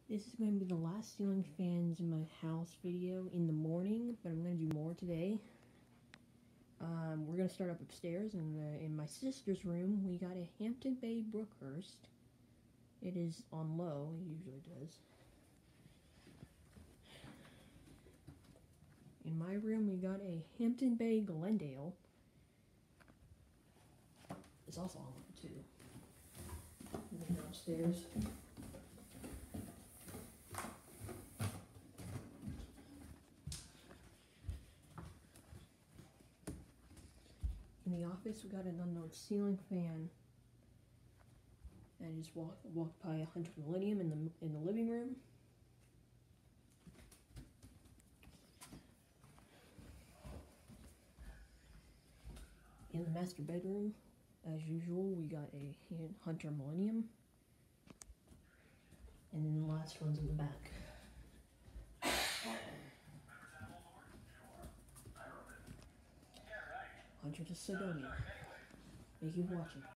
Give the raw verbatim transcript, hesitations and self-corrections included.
This is going to be the last ceiling fans in my house video in the morning, but I'm going to do more today. Um, we're going to start up upstairs in, the, in my sister's room. We got a Hampton Bay Brookhurst. It is on low, it usually does. In my room we got a Hampton Bay Glendale. It's also on low too. And then downstairs. In the office, we got an unknown ceiling fan. And I just walk walk by a Hunter Millennium in the in the living room. In the master bedroom, as usual, we got a Hunter Millennium. And then the last one's in the back. Hunter to Sidonia. Thank you for watching.